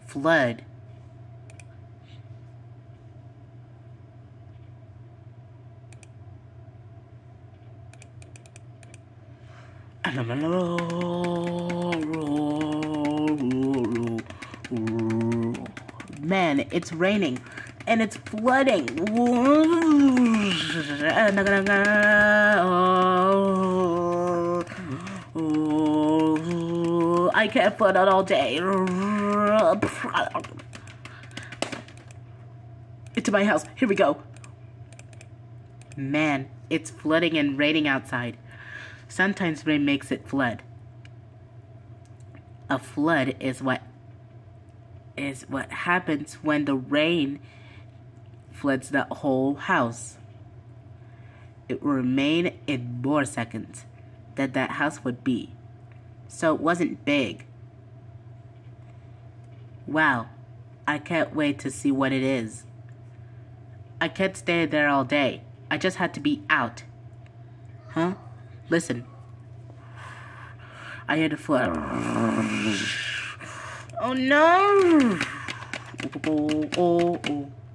flood. Man, it's raining and it's flooding. I can't flood out all day. Into my house. Here we go. Man, it's flooding and raining outside. Sometimes rain makes it flood. A flood is what happens when the rain floods the whole house. It will remain in more seconds than that house would be. So it wasn't big. Wow, I can't wait to see what it is. I can't stay there all day. I just had to be out. Huh? Listen. I hear the flood. Oh no! Oh.